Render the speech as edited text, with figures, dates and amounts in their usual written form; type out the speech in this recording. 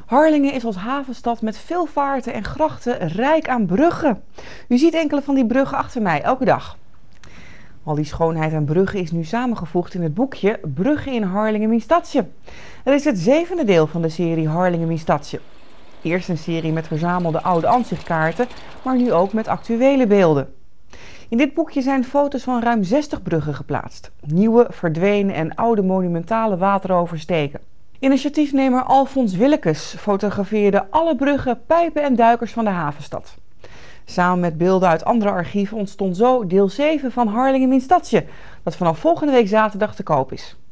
Harlingen is als havenstad met veel vaarten en grachten rijk aan bruggen. U ziet enkele van die bruggen achter mij, elke dag. Al die schoonheid aan bruggen is nu samengevoegd in het boekje Bruggen in Harlingen mijn stadje. Het is het 7e deel van de serie Harlingen mijn stadje. Eerst een serie met verzamelde oude ansichtkaarten, maar nu ook met actuele beelden. In dit boekje zijn foto's van ruim 60 bruggen geplaatst. Nieuwe, verdwenen en oude monumentale wateroversteken. Initiatiefnemer Alfons Willekes fotografeerde alle bruggen, pijpen en duikers van de havenstad. Samen met beelden uit andere archieven ontstond zo deel 7 van Harlingen mijn stadje, dat vanaf volgende week zaterdag te koop is.